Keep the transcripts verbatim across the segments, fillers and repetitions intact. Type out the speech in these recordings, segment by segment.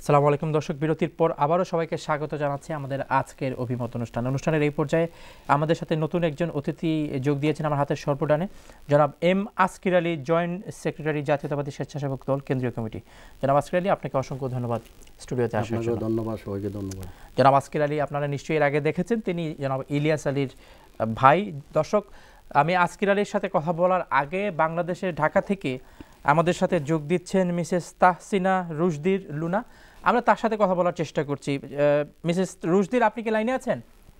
আসসালামু আলাইকুম দর্শক, বিরতির পর আবারও সবাইকে স্বাগত জানাচ্ছি আমাদের আজকের অভিমত অনুষ্ঠান। অনুষ্ঠানের এই পর্যায়ে আমাদের সাথে নতুন একজন অতিথি যোগ দিয়েছেন আমার হাতের সর্বডানে, জনাব M Askir Ali, joint secretary, জাতীয়তাবাদী স্বেচ্ছাসেবক দল, কেন্দ্রীয় কমিটি। জনাব আসকির আলী, আপনাকে অসংখ্য ধন্যবাদ স্টুডিওতে আসার জন্য। ধন্যবাদ, সবাইকে ধন্যবাদ। জনাব আসকির আলী আপনারা নিশ্চয়ই এর আগে দেখেছেন, তিনি জনাব ইলিয়াস আলীর ভাই। দর্শক, আমি আসকির আলীর সাথে কথা বলার আগে বাংলাদেশের ঢাকা থেকে আমাদের সাথে যোগ দিচ্ছেন মিসেস তাহসিনা রুশদির লুনা। আমরা তার সাথে কথা বলার চেষ্টা করছি। মিসেস রুশদির, আপনি কি লাইনে আছেন?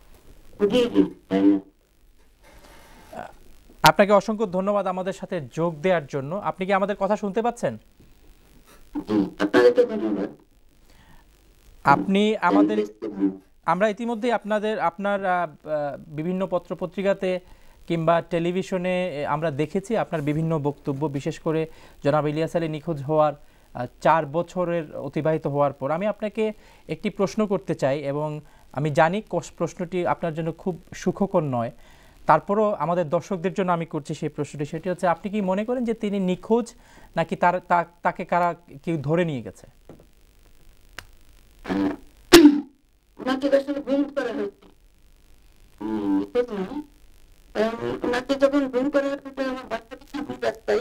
আপনাকে অসংখ্য ধন্যবাদ আমাদের সাথে যোগ দেওয়ার জন্য। আপনি কি আমাদের কথা শুনতে পাচ্ছেন? আপনি আমাদের আমরা ইতিমধ্যে আপনাদের আপনার বিভিন্ন পত্র পত্রিকাতে কিংবা টেলিভিশনে আমরা দেখেছি আপনার বিভিন্ন বক্তব্য, বিশেষ করে জনাব ইলিয়াস আলী নিখোঁজ হওয়ার চার বছরের অতিবাহিত হওয়ার পর আমি আপনাকে একটি প্রশ্ন করতে চাই, এবং আমি জানি প্রশ্নটি আপনার জন্য খুব সুখকর নয়, তারপরও আমাদের দর্শকদের জন্য আমি করছি সেই প্রশ্নটি। সেটি হচ্ছে, আপনি কি মনে করেন যে তিনি নিখোঁজ, নাকি তার তাকে কারা কেউ ধরে নিয়ে গেছে? ওনাকে যখন গুম করা হচ্ছে আমার বাচ্চাকে সামনে রাস্তায়,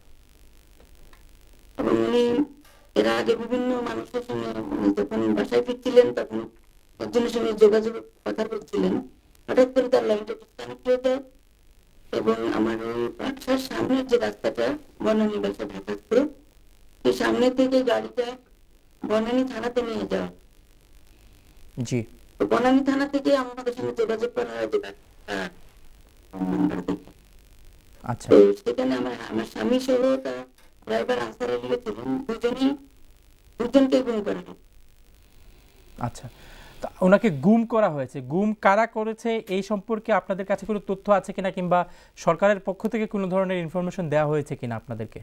এবং উনি এর আগে বিভিন্ন মানুষের সঙ্গে যখন বাসায় ফিরছিলেন তখন একজনের সঙ্গে যোগাযোগ কথা বলছিলেন, হঠাৎ করে তার লাইনটা ডিসকানেক্ট হয়ে যায় এবং আমার বাসার সামনের যে রাস্তাটা বনানী বাসা ঢাকাতে, সেই সামনে থেকে গাড়িটা বনানী থানাতে নিয়ে যাওয়া। জি, তো বনানী থানা থেকে আমাদের সঙ্গে যোগাযোগ করা হয় যে আচ্ছা, তো সেখানে আমার আমার স্বামী সহ তার ড্রাইভার আনসার আলী ছিলেন, দুজনই দুজনকে গুম করা হয়। আচ্ছা, তা ওনাকে গুম করা হয়েছে, গুম কারা করেছে এই সম্পর্কে আপনাদের কাছে কোনো তথ্য আছে কিনা, কিংবা সরকারের পক্ষ থেকে কোনো ধরনের ইনফরমেশন দেওয়া হয়েছে কিনা আপনাদেরকে?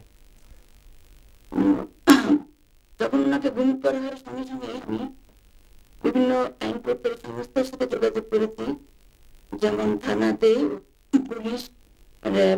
যখন ওনাকে গুম করা হয় সঙ্গে সঙ্গে আমি বিভিন্ন আইন প্রত্যেক সংস্থার সাথে যোগাযোগ করেছি, যেমন থানাতে, পুলিশ, র্যাব,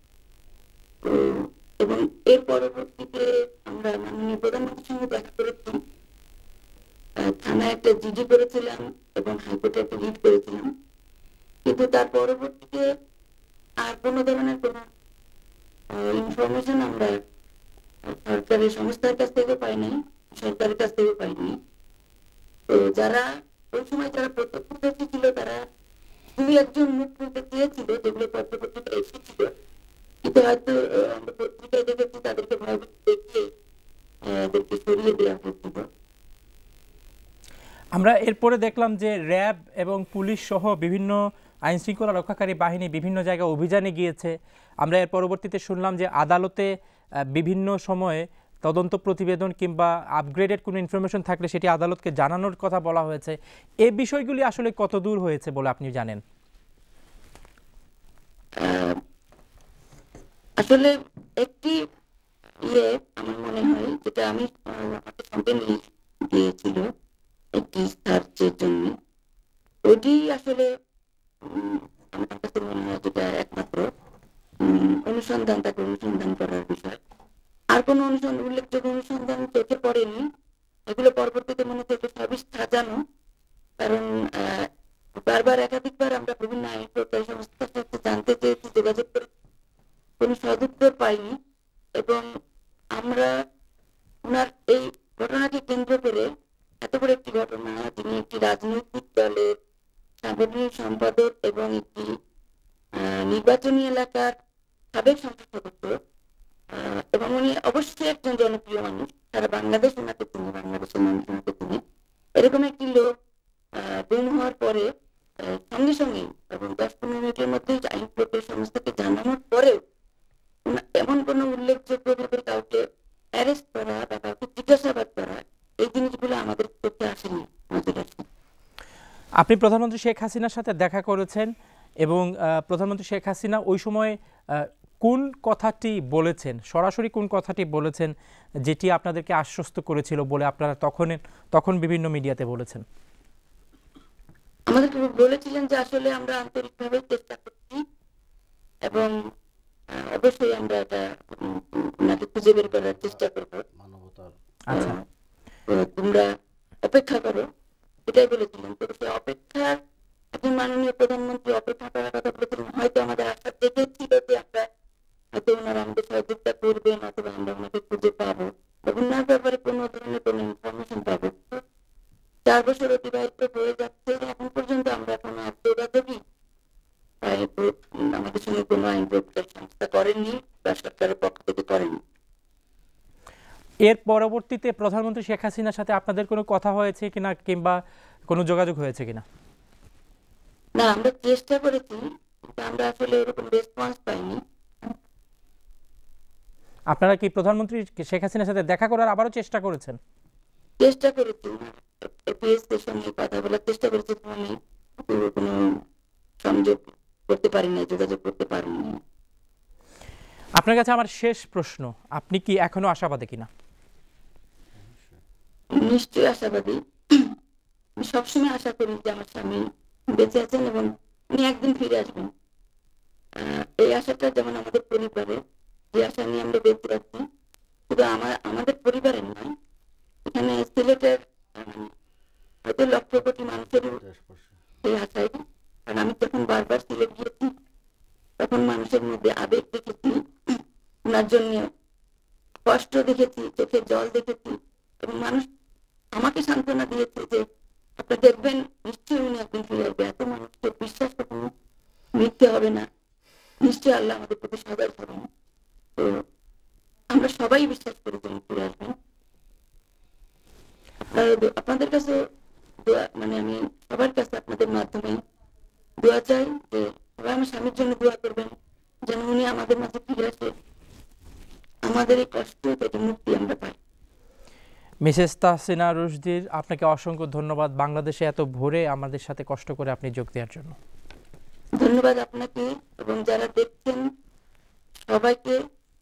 এবং এর পরবর্তীতে আমরা মাননীয় প্রধানমন্ত্রীর সঙ্গে দেখা করেছি। থানায় একটা জিডি করেছিলাম এবং হাইকোর্টে একটা রিট করেছিলাম, কিন্তু তার পরবর্তীতে আর কোনো ধরনের কোনো ইনফরমেশন আমরা সরকারি সংস্থার কাছ থেকে পাইনি, সরকারের কাছ থেকে পাইনি। তো যারা ওই সময় যারা প্রত্যক্ষদর্শী ছিল তারা দুই একজন মুখ খুলতে চেয়েছিল, যেগুলো পত্রপত্রিকা এসেছিল, কিন্তু হয়তো আমরা পত্রিকায় দেখেছি তাদেরকে ভয়ভীত দেখিয়ে তাদেরকে সরিয়ে দেওয়া হয়েছিল। আমরা এরপরে দেখলাম যে র্যাব এবং পুলিশ সহ বিভিন্ন আইন শৃঙ্খলা রক্ষাকারী বাহিনী বিভিন্ন জায়গায় অভিযানে গিয়েছে। আমরা এর পরবর্তীতে শুনলাম যে আদালতে বিভিন্ন সময়ে তদন্ত প্রতিবেদন কিংবা আপগ্রেডেড কোনো ইনফরমেশন থাকলে সেটি আদালতকে জানানোর কথা বলা হয়েছে। এই বিষয়গুলি আসলে কত দূর হয়েছে বলে আপনি জানেন? আসলে একটি ইয়ে আমার মনে হয়, যেটা আমি আমাকে সঙ্গে নিয়ে গিয়েছিল একটি সার্চের জন্য, ওইটি আসলে আমার কাছে মনে হয় যেটা একমাত্র অনুসন্ধান, তাকে অনুসন্ধান করার বিষয়। আর কোনো অনুসন্ধান, উল্লেখযোগ্য অনুসন্ধান চোখে পড়েনি। এগুলো পরবর্তীতে মনে হচ্ছে সবই সাজানো, কারণ বারবার একাধিকবার আমরা বিভিন্ন আইন প্রত্যয় সংস্থার সাথে জানতে চেয়েছি, যোগাযোগ করে কোনো সদুত্তর পাইনি। এবং আমরা ওনার এই ঘটনাকে কেন্দ্র করে, এত বড় একটি ঘটনা, তিনি একটি রাজনৈতিক দলের সাংগঠনিক সম্পাদক এবং একটি নির্বাচনী এলাকার সাবেক সংসদ সদস্য, এবং উনি অবশ্যই একজন জনপ্রিয় মানুষ, সারা বাংলাদেশ ওনাকে চিনি, বাংলাদেশের মানুষ ওনাকে চিনি। এরকম একটি লোক গুম হওয়ার পরে সঙ্গে সঙ্গে এবং দশ পনেরো মিনিটের মধ্যে আইন প্রত্যয় সংস্থাকে জানানোর পরেও এমন কোন উল্লেখযোগ্য ভাবে কাউকে অ্যারেস্ট করা বা কাউকে জিজ্ঞাসাবাদ করা, এই জিনিসগুলো আমাদের চোখে আসেনি, নজরে আসেনি। আপনি প্রধানমন্ত্রী শেখ হাসিনার সাথে দেখা করেছেন, এবং প্রধানমন্ত্রী শেখ হাসিনা ওই সময় কোন কথাটি বলেছেন, সরাসরি কোন কথাটি বলেছেন যেটি আপনাদেরকে আশ্বস্ত করেছিল বলে আপনারা তখন তখন বিভিন্ন মিডিয়াতে বলেছেন? আমাদের বলেছিলেন যে আসলে আমরা আন্তরিকভাবে চেষ্টা করছি এবং অবশ্যই আমরা এটা ওনাকে খুঁজে বের করার চেষ্টা করবো। আচ্ছা, তো তোমরা অপেক্ষা করো, এটাই বলেছিলেন। তো সে অপেক্ষার একজন মাননীয় প্রধানমন্ত্রী অপেক্ষা করার কথা বলেছিলেন। হয়তো আমাদের আশা দেখেছিল যে আমরা হয়তো ওনারা আমাদের সহযোগিতা করবেন অথবা আমরা ওনাকে খুঁজে পাবো, ওনার ব্যাপারে কোনো ধরনের কোনো ইনফরমেশন পাবো। চার বছর অতিবাহিত হয়ে যাচ্ছে, এখন পর্যন্ত আমরা কোনো এক যোগাযোগই আমাদের সঙ্গে কোনো আইন প্রয়োগকারী সংস্থা করেননি বা সরকারের পক্ষ থেকে করেনি। এর পরবর্তীতে প্রধানমন্ত্রী শেখ হাসিনার সাথে আপনাদের কোনো কথা হয়েছে কিনা কিংবা কোনো যোগাযোগ হয়েছে কিনা? না, আমরা চেষ্টা করেছি, আমরা আসলে এরকম রেসপন্স পাইনি। আপনারা কি প্রধানমন্ত্রী শেখ হাসিনার সাথে দেখা করার আবারও চেষ্টা করেছেন? চেষ্টা করেছি, এপিএসের সঙ্গে কথা বলার চেষ্টা করেছি, আমি কোনো সংযোগ করতে পারিনি, যোগাযোগ করতে পারিনি। আপনার কাছে আমার শেষ প্রশ্ন, আপনি কি এখনো আশাবাদী কিনা? নিশ্চয়ই আশাবাদী। আমি সবসময় আশা করি যে আমার স্বামী বেঁচে আছেন এবং উনি একদিন ফিরে আসবেন। এই আশাটা যেমন আমাদের পরিবারে, যে আশা নিয়ে আমরা বেঁচে আছি, শুধু আমার আমাদের পরিবারের নয়, এখানে সিলেটের হয়তো লক্ষ কোটি মানুষের সেই আশাই। কারণ আমি যখন বারবার সিলেট গিয়েছি তখন মানুষের মধ্যে আবেগ দেখেছি, ওনার জন্য কষ্ট দেখেছি, চোখের জল দেখেছি, এবং মানুষ আমাকে সান্ত্বনা দিয়েছে যে আপনারা দেখবেন নিশ্চয়ই উনি একদিন ফিরে আসবে। এত মানুষকে বিশ্বাস কখনো মিথ্যে হবে না, নিশ্চয়ই আল্লাহ আমাদের প্রতি সদয় করবেন। তো আমরা সবাই বিশ্বাস করি যে উনি ফিরে আসবেন। আপনাদের কাছে মানে আমি সবার কাছে আপনাদের মাধ্যমে দোয়া চাই যে সবাই আমার স্বামীর জন্য দোয়া করবেন যেন উনি আমাদের মাঝে ফিরে আসে, আমাদের এই কষ্ট থেকে মুক্তি আমরা পাই। মিসেস তাহসিনা রুশদীর, আপনাকে অসংখ্য ধন্যবাদ বাংলাদেশে এত ভোরে আমাদের সাথে কষ্ট করে আপনি যোগ দেওয়ার জন্য। ধন্যবাদ আপনাকে এবং যারা দেখছেন সবাইকে,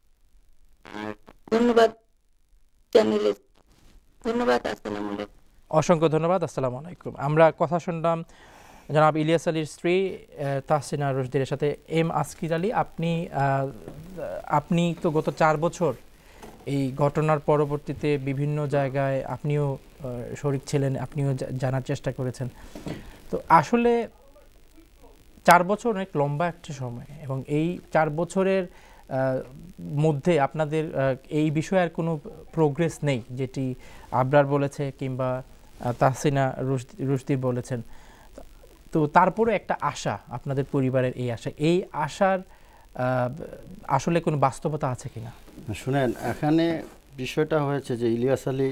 ধন্যবাদ চ্যানেলে, ধন্যবাদ। আসসালামু আলাইকুম। অসংখ্য ধন্যবাদ। আসসালামু আলাইকুম। আমরা কথা শুনলাম জনাব ইলিয়াস আলীর স্ত্রী তাহসিনা রুশদীর সাথে। এম আসকির আলী, আপনি আপনি তো গত চার বছর এই ঘটনার পরবর্তীতে বিভিন্ন জায়গায় আপনিও শরীক ছিলেন, আপনিও জানার চেষ্টা করেছেন। তো আসলে চার বছর অনেক লম্বা একটা সময়, এবং এই চার বছরের মধ্যে আপনাদের এই বিষয়ে আর কোনো প্রোগ্রেস নেই, যেটি আবরার বলেছে কিংবা তাহসিনা রুশদী বলেছেন। তো তারপরে একটা আশা, আপনাদের পরিবারের এই আশা, এই আশার আসলে কোনো বাস্তবতা আছে কিনা? শুনেন, এখানে বিষয়টা হয়েছে যে ইলিয়াস আলী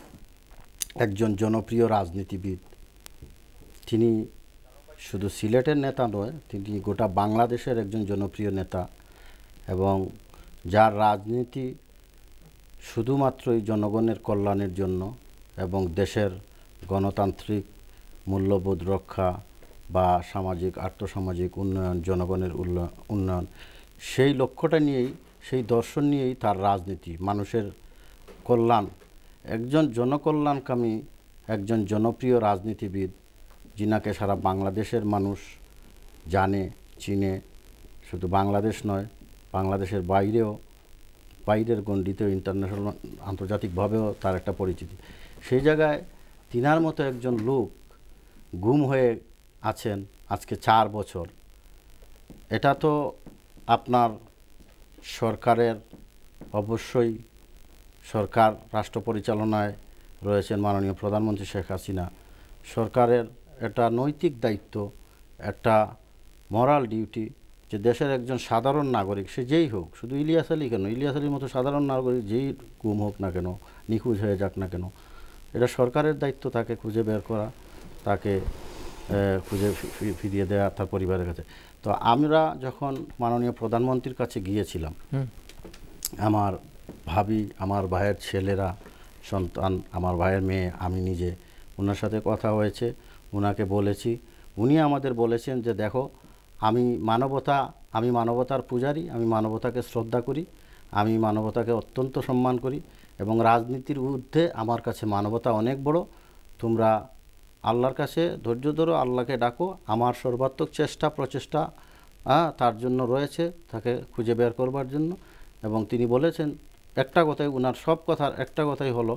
একজন জনপ্রিয় রাজনীতিবিদ। তিনি শুধু সিলেটের নেতা নয়, তিনি গোটা বাংলাদেশের একজন জনপ্রিয় নেতা, এবং যার রাজনীতি শুধুমাত্রই জনগণের কল্যাণের জন্য এবং দেশের গণতান্ত্রিক মূল্যবোধ রক্ষা বা সামাজিক আর্থসামাজিক উন্নয়ন, জনগণের উন্নয়ন, সেই লক্ষ্যটা নিয়েই, সেই দর্শন নিয়েই তার রাজনীতি, মানুষের কল্যাণ। একজন জনকল্যাণকামী, একজন জনপ্রিয় রাজনীতিবিদ, যিনাকে সারা বাংলাদেশের মানুষ জানে, চিনে, শুধু বাংলাদেশ নয়, বাংলাদেশের বাইরেও, বাইরের গণ্ডিতেও, ইন্টারন্যাশনাল আন্তর্জাতিকভাবেও তার একটা পরিচিতি। সেই জায়গায় তিনার মতো একজন লোক গুম হয়ে আছেন আজকে চার বছর। এটা তো আপনার সরকারের, অবশ্যই সরকার, রাষ্ট্র পরিচালনায় রয়েছেন মাননীয় প্রধানমন্ত্রী শেখ হাসিনা, সরকারের এটা নৈতিক দায়িত্ব, একটা মরাল ডিউটি যে দেশের একজন সাধারণ নাগরিক, সে যেই হোক, শুধু ইলিয়াস আলী কেন, ইলিয়াস আলীর মতো সাধারণ নাগরিক যেই গুম হোক না কেন, নিখোঁজ হয়ে যাক না কেন, এটা সরকারের দায়িত্ব তাকে খুঁজে বের করা, তাকে খুঁজে ফিরিয়ে দেওয়া তার পরিবারের কাছে। তো আমরা যখন মাননীয় প্রধানমন্ত্রীর কাছে গিয়েছিলাম, আমার ভাবি, আমার ভাইয়ের ছেলেরা, সন্তান, আমার ভাইয়ের মেয়ে, আমি নিজে, ওনার সাথে কথা হয়েছে, ওনাকে বলেছি, উনি আমাদের বলেছেন যে দেখো, আমি মানবতা, আমি মানবতার পূজারী, আমি মানবতাকে শ্রদ্ধা করি, আমি মানবতাকে অত্যন্ত সম্মান করি, এবং রাজনীতির ঊর্ধ্বে আমার কাছে মানবতা অনেক বড়। তোমরা আল্লাহর কাছে ধৈর্য ধরো, আল্লাহকে ডাকো, আমার সর্বাত্মক চেষ্টা প্রচেষ্টা তার জন্য রয়েছে, তাকে খুঁজে বের করবার জন্য। এবং তিনি বলেছেন একটা কথাই, ওনার সব কথার একটা কথাই হলো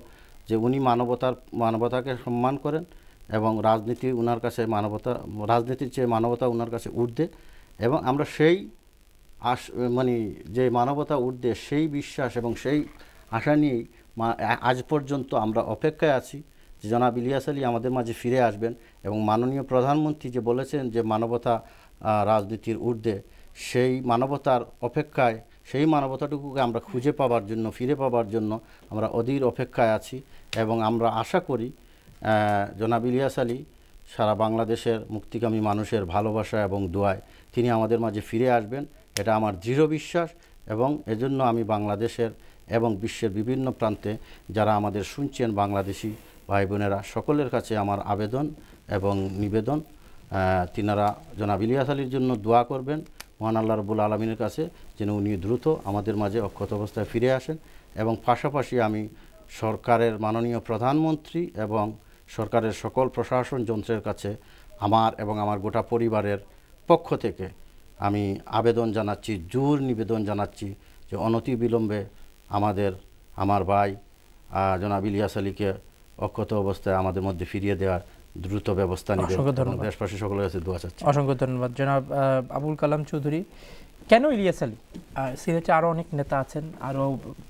যে উনি মানবতার মানবতাকে সম্মান করেন এবং রাজনীতি ওনার কাছে মানবতা রাজনীতির চেয়ে মানবতা ওনার কাছে ঊর্ধ্বে, এবং আমরা সেই আশ মানে যে মানবতা ঊর্ধ্বে সেই বিশ্বাস এবং সেই আশা নিয়েই আজ পর্যন্ত আমরা অপেক্ষায় আছি যে জনাব ইলিয়াস আলী আমাদের মাঝে ফিরে আসবেন। এবং মাননীয় প্রধানমন্ত্রী যে বলেছেন যে মানবতা রাজনীতির ঊর্ধ্বে, সেই মানবতার অপেক্ষায়, সেই মানবতাটুকুকে আমরা খুঁজে পাবার জন্য, ফিরে পাবার জন্য আমরা অধীর অপেক্ষায় আছি। এবং আমরা আশা করি জনাব ইলিয়াস আলী সারা বাংলাদেশের মুক্তিকামী মানুষের ভালোবাসা এবং দোয়ায় তিনি আমাদের মাঝে ফিরে আসবেন, এটা আমার দৃঢ় বিশ্বাস। এবং এজন্য আমি বাংলাদেশের এবং বিশ্বের বিভিন্ন প্রান্তে যারা আমাদের শুনছেন বাংলাদেশি ভাই বোনেরা, সকলের কাছে আমার আবেদন এবং নিবেদন, তিনারা জনাব ইলিয়াস আলীর জন্য দোয়া করবেন মহান আল্লাহ রাব্বুল আলামিনের কাছে, যেন উনি দ্রুত আমাদের মাঝে অক্ষত অবস্থায় ফিরে আসেন। এবং পাশাপাশি আমি সরকারের মাননীয় প্রধানমন্ত্রী এবং সরকারের সকল প্রশাসন যন্ত্রের কাছে আমার এবং আমার গোটা পরিবারের পক্ষ থেকে আমি আবেদন জানাচ্ছি, জোর নিবেদন জানাচ্ছি যে অনতি বিলম্বে আমাদের আমার ভাই জনাব ইলিয়াস আলীকে অক্ষত অবস্থায় আমাদের মধ্যে ফিরিয়ে দেওয়ার দ্রুত ব্যবস্থা নেবেন। দেশবাসী সকলের কাছে দোয়া চাচ্ছি। অসংখ্য ধন্যবাদ জনাব আবুল কালাম চৌধুরী। কেন ইলিয়াস আলী? সিলেটে আরও অনেক নেতা আছেন, আরও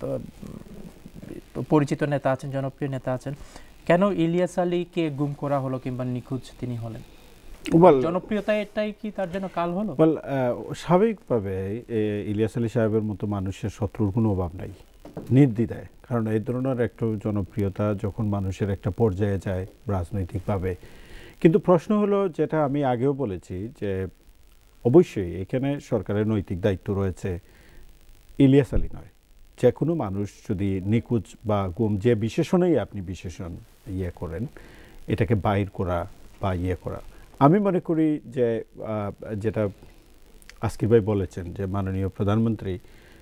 পরিচিত নেতা আছেন, জনপ্রিয় নেতা আছেন, কেন ইলিয়াস আলীকে গুম করা হলো কিংবা নিখোঁজ তিনি হলেন? জনপ্রিয়তা এটাই কি তার জন্য কাল হলো? স্বাভাবিকভাবে ইলিয়াস আলী সাহেবের মতো মানুষের শত্রুর কোনো অভাব নাই, নির্দ্বিধায়। কারণ এই ধরনের একটা জনপ্রিয়তা যখন মানুষের একটা পর্যায়ে যায় রাজনৈতিকভাবে। কিন্তু প্রশ্ন হলো, যেটা আমি আগেও বলেছি, যে অবশ্যই এখানে সরকারের নৈতিক দায়িত্ব রয়েছে, ইলিয়াস আলী নয়, যে কোনো মানুষ যদি নিখোঁজ বা গুম, যে বিশেষণেই আপনি বিশেষণ ইয়ে করেন, এটাকে বাইর করা বা ইয়ে করা। আমি মনে করি যে যেটা আজকির ভাই বলেছেন, যে মাননীয় প্রধানমন্ত্রী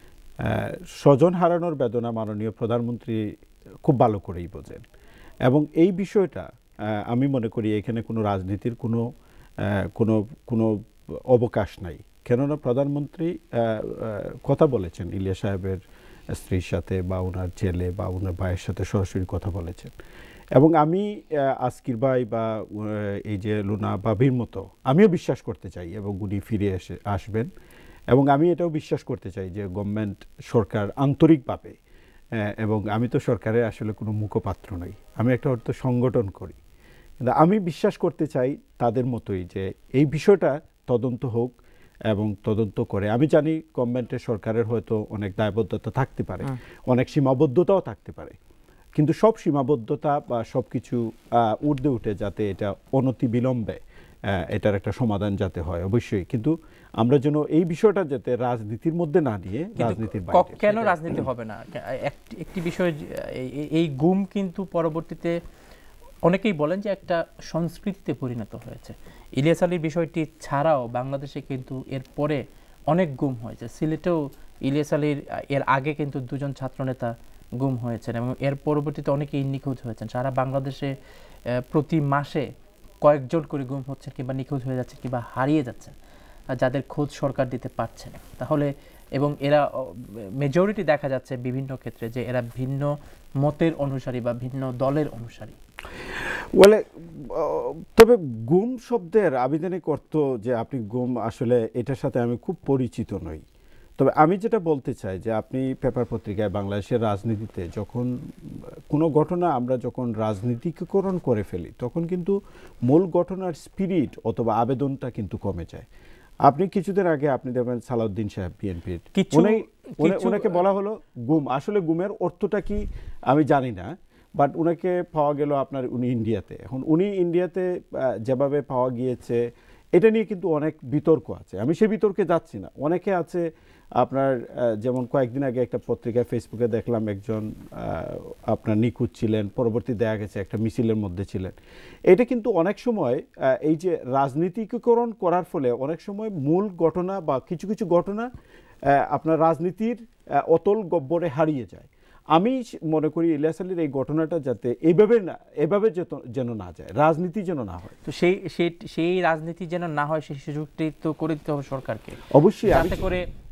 স্বজন হারানোর বেদনা মাননীয় প্রধানমন্ত্রী খুব ভালো করেই বোঝেন। এবং এই বিষয়টা আমি মনে করি এখানে কোনো রাজনীতির কোনো কোনো কোনো অবকাশ নাই। কেননা প্রধানমন্ত্রী কথা বলেছেন ইলিয়াস সাহেবের স্ত্রীর সাথে বা ওনার ছেলে বা ওনার ভাইয়ের সাথে সরাসরি কথা বলেছেন। এবং আমি আজকির ভাই বা এই যে লুনা বাবির মতো আমিও বিশ্বাস করতে চাই এবং উনি ফিরে এসে আসবেন। এবং আমি এটাও বিশ্বাস করতে চাই যে গভর্নমেন্ট, সরকার আন্তরিকভাবে, এবং আমি তো সরকারের আসলে কোনো মুখপাত্র নই, আমি একটা অর্থ সংগঠন করি, কিন্তু আমি বিশ্বাস করতে চাই তাদের মতোই যে এই বিষয়টা তদন্ত হোক এবং তদন্ত করে। আমি জানি গভর্নমেন্টের, সরকারের হয়তো অনেক দায়বদ্ধতা থাকতে পারে, অনেক সীমাবদ্ধতাও থাকতে পারে, কিন্তু সব সীমাবদ্ধতা বা সব কিছু ঊর্ধ্বে উঠে যাতে এটা অনতি বিলম্বে এটার একটা সমাধান যাতে হয় অবশ্যই। কিন্তু আমরা যেন এই বিষয়টা যাতে রাজনীতির মধ্যে না নিয়ে, রাজনীতির বাইরে। কেন রাজনীতি হবে না? একটি বিষয়, এই গুম কিন্তু পরবর্তীতে অনেকেই বলেন যে একটা সংস্কৃতিতে পরিণত হয়েছে। ইলিয়াস আলীর বিষয়টি ছাড়াও বাংলাদেশে কিন্তু এর পরে অনেক গুম হয়েছে। সিলেটেও ইলিয়াস আলীর এর আগে কিন্তু দুজন ছাত্রনেতা গুম হয়েছেন এবং এর পরবর্তীতে অনেকেই নিখোঁজ হয়েছেন। সারা বাংলাদেশে প্রতি মাসে কয়েকজন করে গুম হচ্ছেন কিংবা নিখোঁজ হয়ে যাচ্ছেন কিংবা হারিয়ে যাচ্ছেন, যাদের খোঁজ সরকার দিতে পারছে না। তাহলে এবং এরা মেজরিটি দেখা যাচ্ছে বিভিন্ন ক্ষেত্রে যে এরা ভিন্ন মতের অনুসারী বা ভিন্ন দলের অনুসারী। বলে তবে গুম শব্দের আবেদনিক অর্থ যে আপনি গুম, আসলে এটার সাথে আমি খুব পরিচিত নই। তবে আমি যেটা বলতে চাই যে আপনি পেপার পত্রিকায় বাংলাদেশের রাজনীতিতে যখন কোনো ঘটনা আমরা যখন রাজনীতিকরণ করে ফেলি, তখন কিন্তু মূল ঘটনার স্পিরিট অথবা আবেদনটা কিন্তু কমে যায়। আপনি কিছুদিন আগে আপনি দেখবেন সালাউদ্দিন সাহেব বিএনপির, ওনাকে বলা হলো গুম। আসলে গুমের অর্থটা কি আমি জানি না, বাট ওনাকে পাওয়া গেল আপনার উনি ইন্ডিয়াতে। এখন উনি ইন্ডিয়াতে যেভাবে পাওয়া গিয়েছে এটা নিয়ে কিন্তু অনেক বিতর্ক আছে, আমি সেই বিতর্কে যাচ্ছি না। অনেকে আছে আপনার, যেমন কয়েকদিন আগে একটা পত্রিকায় ফেসবুকে দেখলাম একজন আপনার নিখোঁজ ছিলেন, পরবর্তী দেখা গেছে একটা মিছিলের মধ্যে ছিলেন। এটা কিন্তু অনেক সময় এই যে রাজনীতিকরণ করার ফলে অনেক সময় মূল ঘটনা বা কিছু কিছু ঘটনা আপনার রাজনীতির অতল গব্বরে হারিয়ে যায়। আমি মনে করি ইলিয়াস আলীর এই ঘটনাটা যাতে এইভাবে না এভাবে যেন না যায়, রাজনীতি যেন না হয়। তো সেই সেই রাজনীতি যেন না হয় সেই সুযোগটি তো করে দিতে হবে সরকারকে অবশ্যই, যাতে করে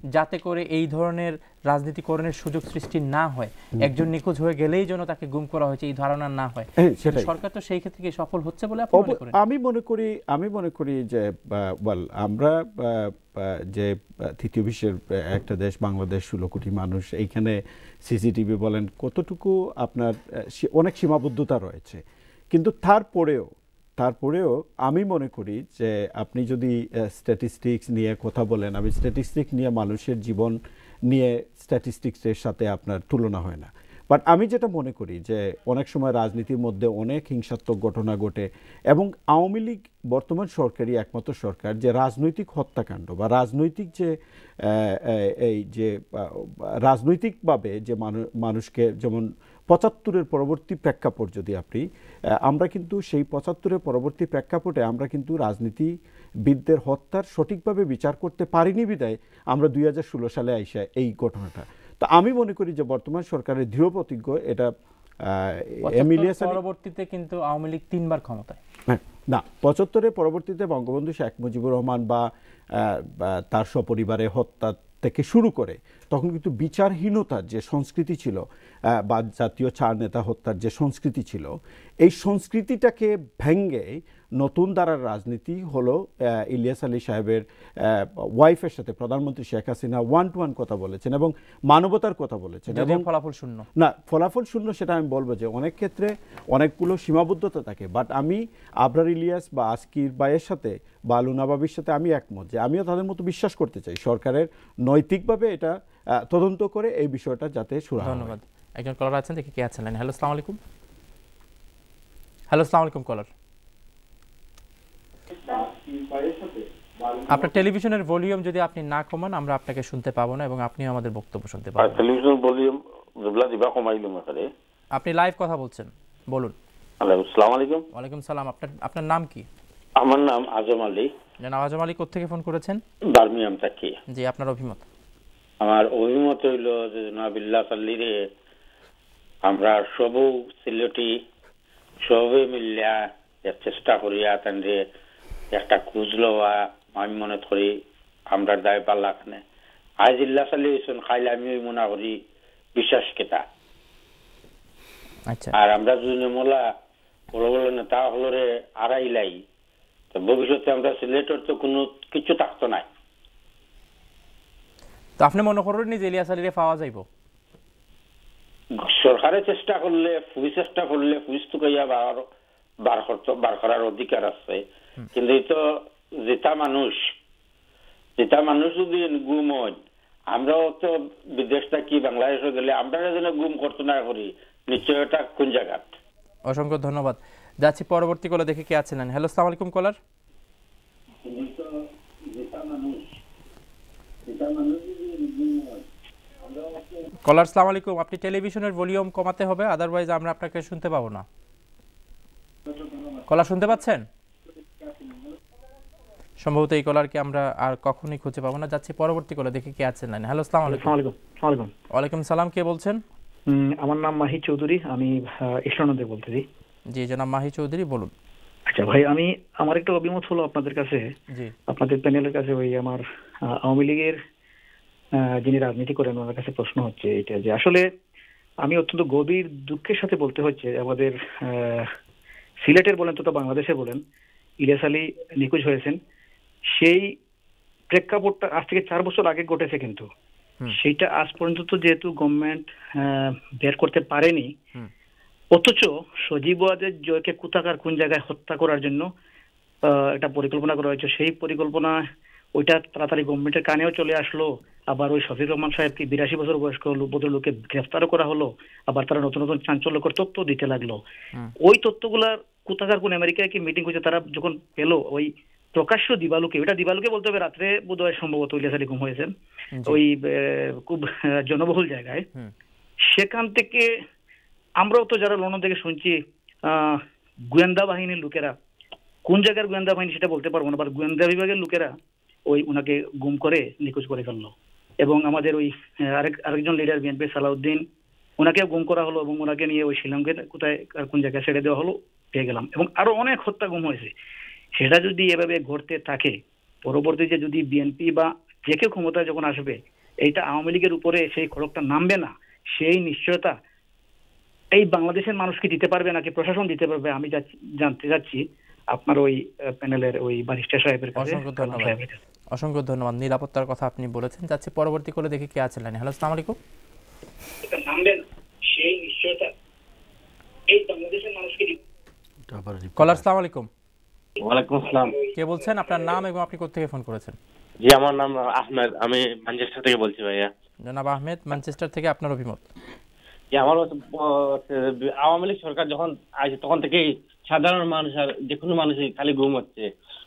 যাতে করে এই ধরনের রাজনীতিকরণের সুযোগ সৃষ্টি না হয়, একজন নিখোঁজ হয়ে গেলেই যেন তাকে গুম করা হয়েছে এই ধারণা না হয়। সরকার তো সেই ক্ষেত্রে সফল হচ্ছে বলে আপনি মনে করেন? আমি মনে করি আমি মনে করি যে ওয়েল আমরা যে তৃতীয় বিশ্বের একটা দেশ বাংলাদেশ, ষোলো কোটি মানুষ, এইখানে সিসিটিভি বলেন কতটুকু আপনার অনেক সীমাবদ্ধতা রয়েছে, কিন্তু তারপরেও তারপরেও আমি মনে করি যে আপনি যদি স্ট্যাটিস্টিক্স নিয়ে কথা বলেন, আমি স্ট্যাটিস্টিক্স নিয়ে মানুষের জীবন নিয়ে স্ট্যাটিস্টিক্সের সাথে আপনার তুলনা হয় না। বাট আমি যেটা মনে করি যে অনেক সময় রাজনীতির মধ্যে অনেক হিংসাত্মক ঘটনা ঘটে, এবং আওয়ামী লীগ বর্তমান সরকারই একমাত্র সরকার যে রাজনৈতিক হত্যাকাণ্ড বা রাজনৈতিক যে এই যে রাজনৈতিকভাবে যে মানুষকে, যেমন পঁচাত্তরের পরবর্তী প্রেক্ষাপট যদি আপনি, আমরা কিন্তু সেই পঁচাত্তরের পরবর্তী প্রেক্ষাপটে আমরা কিন্তু রাজনীতিবিদদের হত্যার সঠিকভাবে বিচার করতে পারিনি বিদায় আমরা দুই হাজার ষোলো সালে আইসা এই ঘটনাটা। তো আমি মনে করি যে বর্তমান সরকারের দৃঢ় প্রতিজ্ঞ এটা পরবর্তীতে কিন্তু আওয়ামী লীগ তিনবার ক্ষমতায়, না পঁচাত্তরের পরবর্তীতে বঙ্গবন্ধু শেখ মুজিবুর রহমান বা তার সপরিবারে হত্যা থেকে শুরু করে তখন কিন্তু বিচারহীনতার যে সংস্কৃতি ছিল বা জাতীয় চার নেতা হত্যার যে সংস্কৃতি ছিল, এই সংস্কৃতিটাকে ভেঙে নতুন ধারার রাজনীতি হলো ইলিয়াস আলী সাহেবের ওয়াইফের সাথে প্রধানমন্ত্রী Sheikh Hasina one to one কথা বলেছেন এবং মানবতার কথা বলেছেন, এবং ফলাফল শূন্য না ফলাফল শূন্য সেটা আমি বলবো যে অনেক ক্ষেত্রে অনেকগুলো সীমাবদ্ধতা থাকে। বাট আমি আবরার ইলিয়াস বা আজকির ভাইয়ের সাথে বা লুনাবাবির সাথে আমি একমত যে আমিও তাদের মতো বিশ্বাস করতে চাই সরকারের নৈতিকভাবে এটা তদন্ত করে এই বিষয়টা যাতে শুরু হয়। ধন্যবাদ। একজন কলার আছেন, দেখি কে আছেন লাইনে। হ্যালো, আসসালামু আলাইকুম। হ্যালো, আসসালামু আলাইকুম কলার। আপনার টেলিভিশনের ভলিউম যদি আপনি না কমান আমরা আপনাকে শুনতে পাবো না এবং আপনিও আমাদের বক্তব্য শুনতে পাবেন না। টেলিভিশন ভলিউম জবলা দিবা কমাইলুম এখানে। আপনি লাইভ কথা বলছেন, বলুন। আসসালামু আলাইকুম। ওয়ালাইকুম সালাম। আপনার আপনার নাম কি? আমার নাম আজম আলী। জানাব আজম আলী, কোথা থেকে ফোন করেছেন? বার্মিয়াম থেকে। জি, আপনার অভিমত? আমার অভিমত হইল যে জনাবিল্লাহ সাল্লিরে আমরা সবু সিলেটি সবে মিলিয়া চেষ্টা করিয়া তান্ডে একটা খুঁজ লওয়া আমি মনে করি আমরা দায় পাল্লা খানে আজ ইল্লা সাল্লি হইছেন খাইলে আমি ওই মনে করি বিশ্বাস কেতা। আচ্ছা, আর আমরা যদি মোলা বড় বড় নেতা হলরে আড়াইলাই তো ভবিষ্যতে আমরা সিলেটের তো কোনো কিছু থাকতো নাই। তো আপনি মনে করেন যে ইলিয়াস আলীরে পাওয়া যাইব? সরকারের চেষ্টা করলে, পুলিশ চেষ্টা করলে পুলিশ তো কইয়া বার বার করতে বার করার অধিকার আছে, কিন্তু এই তো যেটা মানুষ যেটা মানুষ যদি গুম হয়, আমরাও তো বিদেশ থাকি বাংলাদেশে গেলে আমরা যেন গুম করতে না করি, নিশ্চয় এটা কোন জায়গা। অসংখ্য ধন্যবাদ। যাচ্ছি পরবর্তী কলার, দেখে কে আছেন। হ্যালো, আসসালামু আলাইকুম কলার। কলার আসসালামু আলাইকুম। আপনি টেলিভিশনের ভলিউম কমাতে হবে, আদারওয়াইজ আমরা আপনাকে শুনতে পাবো না। কলার শুনতে পাচ্ছেন? সম্ভবত এই কলারকে আমরা আর কখনোই খুঁজে পাবো না। যাচ্ছি পরবর্তী কলার, দেখে কে আছেন লাইনে। হ্যালো, আসসালামু আলাইকুম। ওয়ালাইকুম ওয়ালাইকুম সালাম। কে বলছেন? আমার নাম মাহি চৌধুরী, আমি ইসলামনগর থেকে বলতেছি। জি জনাব মাহি চৌধুরী, বলুন। আচ্ছা ভাই, আমি আমার একটা অভিমত হলো আপনাদের কাছে, জি আপনাদের প্যানেলের কাছে। ওই আমার আওয়ামী লীগের যিনি রাজনীতি করেন ওনার কাছে প্রশ্ন হচ্ছে এটা যে আসলে আমি অত্যন্ত গভীর দুঃখের সাথে বলতে হচ্ছে আমাদের সিলেটের বলেন তথা বাংলাদেশে বলেন ইলিয়াস আলী নিখোঁজ হয়েছেন, সেই প্রেক্ষাপটটা আজ থেকে চার বছর আগে ঘটেছে, কিন্তু সেইটা আজ পর্যন্ত তো যেহেতু গভর্নমেন্ট বের করতে পারেনি, অথচ সজীব ওয়াজের জয়কে কোথাকার কোন জায়গায় হত্যা করার জন্য একটা পরিকল্পনা করা হয়েছে। সেই পরিকল্পনা ওইটা তাড়াতাড়ি গভর্নমেন্টের কানেও চলে আসলো। আবার ওই শফিক রহমান সাহেবকে বিরাশি বছর বয়স্ক ভদ্রলোককে গ্রেফতারও করা হলো। আবার তারা নতুন নতুন চাঞ্চল্যকর তথ্য দিতে লাগলো। ওই তথ্যগুলার কোথাকার কোন আমেরিকায় কি মিটিং হয়েছে, তারা যখন পেলো ওই প্রকাশ্য দিবালুকে, ওইটা দিবালুকে বলতে হবে, রাত্রে বোধহয় সম্ভবত ইলিয়াস আলী গুম হয়েছেন ওই খুব জনবহুল জায়গায়, সেখান থেকে আমরাও তো যারা লন্ডন থেকে শুনছি আহ গোয়েন্দা বাহিনীর লোকেরা, কোন জায়গার গোয়েন্দা বাহিনী সেটা বলতে পারবো না, বা গোয়েন্দা বিভাগের লোকেরা ওই উনাকে গুম করে নিখোঁজ করে ফেললো। এবং আমাদের ওই আরেক আরেকজন লিডার বিএনপি সালাউদ্দিন, ওনাকেও গুম করা হলো এবং ওনাকে নিয়ে ওই শিলংকে কোথায় কোন জায়গায় ছেড়ে দেওয়া হলো, পেয়ে গেলাম। এবং আরো অনেক হত্যা গুম হয়েছে। সেটা যদি এভাবে ঘটতে থাকে, পরবর্তীতে যদি বিএনপি বা যে কেউ ক্ষমতায় যখন আসবে এইটা আওয়ামী লীগের উপরে সেই খড়গটা নামবে না, সেই নিশ্চয়তা এই বাংলাদেশের মানুষকে দিতে পারবে নাকি প্রশাসন দিতে পারবে, আমি জানতে চাচ্ছি আপনার ওই প্যানেলের ওই ব্যারিস্টার সাহেবের কাছে। অসংখ্য ধন্যবাদ, অসংখ্য ধন্যবাদ। নিরাপত্তার কথা আপনি বলেছেন, যাচ্ছে পরবর্তী করে দেখি কে আছে লাইনে। হ্যালো, আসসালামু আলাইকুম। সেই নিশ্চয়তা এই বাংলাদেশের মানুষকে। কলার, আসসালামু আলাইকুম। ওয়ালাইকুম আসসালাম। কে বলছেন, আপনার নাম এবং আপনি কোথা থেকে ফোন করেছেন? জি, আমার নাম আহমেদ, আমি ম্যানচেস্টার থেকে বলছি ভাইয়া। জনাব আহমেদ, ম্যানচেস্টার থেকে, আপনার অভিমত? জি, আমার আওয়ামী লীগ সরকার যখন আসে তখন থেকেই সাধারণ মানুষ আর যে কোনো মানুষই খালি ঘুম হচ্ছে।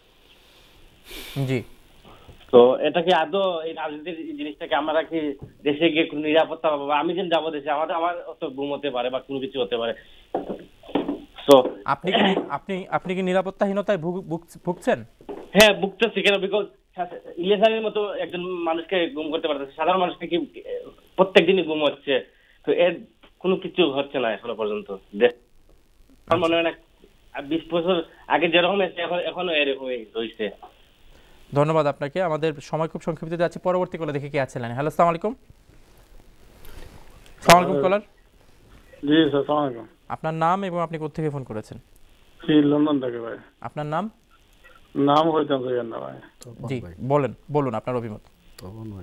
জি, তো এটা কি আদৌ এই রাজনীতির জিনিসটাকে আমরা কি দেশে গিয়ে কোনো নিরাপত্তা পাবো? আমি যেন যাবো দেশে, আমার আমার অত ঘুম হতে পারে বা কোনো কিছু হতে পারে। তো আপনি কি আপনি আপনি কি নিরাপত্তাহীনতায় ভুগছেন? হ্যাঁ, ভুগতেছি। কেন? বিকজ ইলিয়াসের মতো একজন মানুষকে গুম করতে পারতেছে, সাধারণ মানুষকে কি প্রত্যেক দিনই গুম হচ্ছে। তো এর কোনো কিছু হচ্ছে না এখনো পর্যন্ত। আমার মনে হয় না বিশ বছর আগে যেরকম এসে এখন এখনো এরকমই রয়েছে। ধন্যবাদ আপনাকে। আমাদের সময় খুব সংক্ষিপ্ত যাচ্ছে, পরবর্তী কলে দেখে কি আছে লাইনে। হ্যালো, আসসালামু আলাইকুম। আসসালামু আলাইকুম কলার। জি স্যার, আসসালামু আলাইকুম। আপনার নাম এবং আপনি কোথা থেকে ফোন করেছেন? জি, লন্ডন থেকে ভাই। আপনার নাম? নাম হইতাম জানেন না ভাই। জি, বলেন বলুন আপনার অভিমত। তপন ভাই,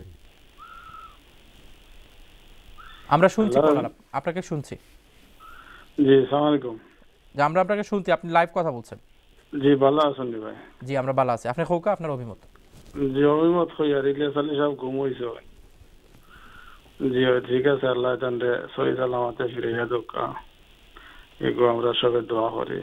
আমরা শুনছি কলার, আপনাকে শুনছি। জি, আসসালামু আলাইকুম। যে আমরা আপনাকে শুনছি, আপনি লাইভ কথা বলছেন। জি, ভালো আছেন ভাই? জি, আমরা ভালো আছি। আপনি খোকা, আপনার অভিমত? জি, অভিমত হই আর ইলিয়াস আলী সাহেব ঘুম হইছে ভাই। জি, ঠিক আছে, আল্লাহ জানলে সহি সালামতে ফিরে যাক, এগো আমরা সবাই দোয়া করি।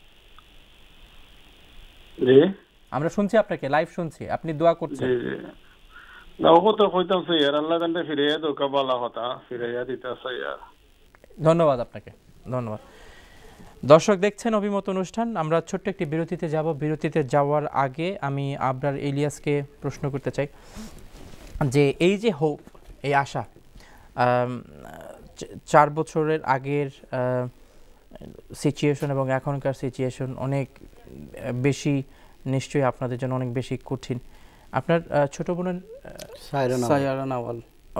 জি, আমরা শুনছি, আপনাকে লাইভ শুনছি, আপনি দোয়া করছেন। জি জি, না ও তো কইতাম স্যার, আল্লাহ জানলে ফিরে যাক, বালা কথা ফিরে দিতেছে স্যার। ধন্যবাদ আপনাকে, ধন্যবাদ। দর্শক দেখছেন অভিমত অনুষ্ঠান। আমরা ছোট্ট একটি বিরতিতে যাব। বিরতিতে যাওয়ার আগে আমি আবরার ইলিয়াসকে প্রশ্ন করতে চাই যে এই যে হোপ, এই আশা, চার বছরের আগের সিচুয়েশন এবং এখনকার সিচুয়েশন অনেক বেশি, নিশ্চয়ই আপনাদের জন্য অনেক বেশি কঠিন। আপনার ছোট বোনের সায়রা নাওয়াল,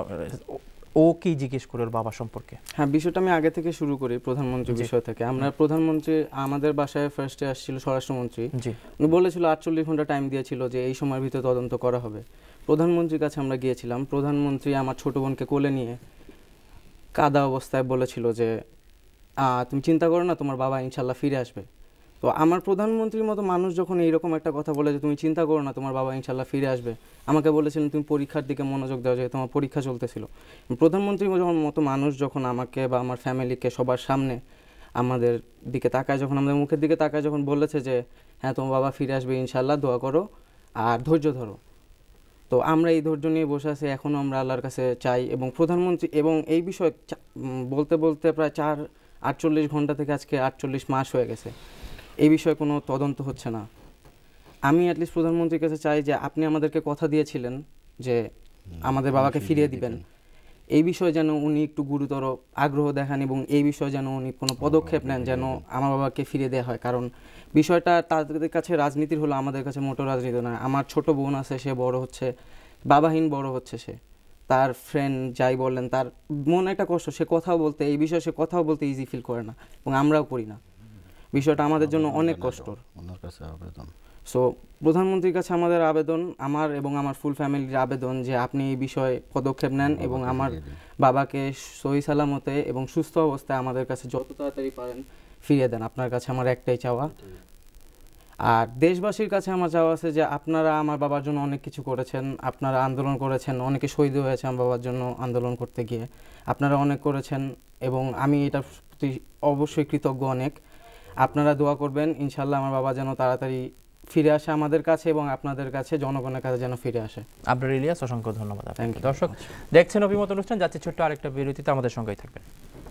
ও কি জিজ্ঞেস করে ওর বাবা সম্পর্কে? হ্যাঁ, বিষয়টা আমি আগে থেকে শুরু করি প্রধানমন্ত্রী বিষয় থেকে। আমরা প্রধানমন্ত্রী আমাদের বাসায় ফার্স্টে আসছিল স্বরাষ্ট্রমন্ত্রী, উনি বলেছিল আটচল্লিশ ঘন্টা টাইম দিয়েছিল যে এই সময়ের ভিতরে তদন্ত করা হবে। প্রধানমন্ত্রীর কাছে আমরা গিয়েছিলাম, প্রধানমন্ত্রী আমার ছোট বোনকে কোলে নিয়ে কাদা অবস্থায় বলেছিল যে তুমি চিন্তা করো না, তোমার বাবা ইনশাল্লাহ ফিরে আসবে। তো আমার প্রধানমন্ত্রীর মতো মানুষ যখন এইরকম একটা কথা বলে যে তুমি চিন্তা করো না, তোমার বাবা ইনশাল্লাহ ফিরে আসবে, আমাকে বলেছিলেন তুমি পরীক্ষার দিকে মনোযোগ দেওয়া যায়, তোমার পরীক্ষা চলতেছিল। প্রধানমন্ত্রীর মতো মানুষ যখন আমাকে বা আমার ফ্যামিলিকে সবার সামনে আমাদের দিকে তাকায়, যখন আমাদের মুখের দিকে তাকায়, যখন বলেছে যে হ্যাঁ তোমার বাবা ফিরে আসবে ইনশাল্লাহ, দোয়া করো আর ধৈর্য ধরো, তো আমরা এই ধৈর্য নিয়ে বসে আছি। এখনও আমরা আল্লাহর কাছে চাই। এবং প্রধানমন্ত্রী এবং এই বিষয়ে বলতে বলতে প্রায় চার আটচল্লিশ ঘন্টা থেকে আজকে আটচল্লিশ মাস হয়ে গেছে, এই বিষয়ে কোনো তদন্ত হচ্ছে না। আমি অ্যাটলিস্ট প্রধানমন্ত্রীর কাছে চাই যে আপনি আমাদেরকে কথা দিয়েছিলেন যে আমাদের বাবাকে ফিরিয়ে দিবেন, এই বিষয়ে যেন উনি একটু গুরুতর আগ্রহ দেখান এবং এই বিষয়ে যেন উনি কোনো পদক্ষেপ নেন যেন আমার বাবাকে ফিরিয়ে দেওয়া হয়। কারণ বিষয়টা তাদের কাছে রাজনীতির হলো, আমাদের কাছে মোটো রাজনীতি নয়। আমার ছোট বোন আছে, সে বড় হচ্ছে, বাবাহীন বড় হচ্ছে, সে তার ফ্রেন্ড যাই বললেন, তার মন একটা কষ্ট, সে কথাও বলতে এই বিষয়ে সে কথাও বলতে ইজি ফিল করে না এবং আমরাও করি না। বিষয়টা আমাদের জন্য অনেক কষ্টর। সো প্রধানমন্ত্রীর কাছে আমাদের আবেদন, আমার এবং আমার ফুল ফ্যামিলির আবেদন যে আপনি এই বিষয়ে পদক্ষেপ নেন এবং আমার বাবাকে সহি সালামতে এবং সুস্থ অবস্থায় আমাদের কাছে যত তাড়াতাড়ি পারেন ফিরিয়ে দেন। আপনার কাছে আমার একটাই চাওয়া। আর দেশবাসীর কাছে আমার চাওয়া আছে যে আপনারা আমার বাবার জন্য অনেক কিছু করেছেন, আপনারা আন্দোলন করেছেন, অনেকে শহীদ হয়েছে আমার বাবার জন্য আন্দোলন করতে গিয়ে, আপনারা অনেক করেছেন এবং আমি এটার প্রতি অবশ্যই কৃতজ্ঞ অনেক। আপনারা দোয়া করবেন ইনশাল্লাহ আমার বাবা যেন তাড়াতাড়ি ফিরে আসে আমাদের কাছে এবং আপনাদের কাছে, জনগণের কাছে যেন ফিরে আসে। আবরার ইলিয়াস, অসংখ্য ধন্যবাদ। দর্শক দেখছেন অভিমত অনুষ্ঠান, যাচ্ছে ছোট্ট আরেকটা বিরতিতে, আমাদের সঙ্গেই থাকবেন।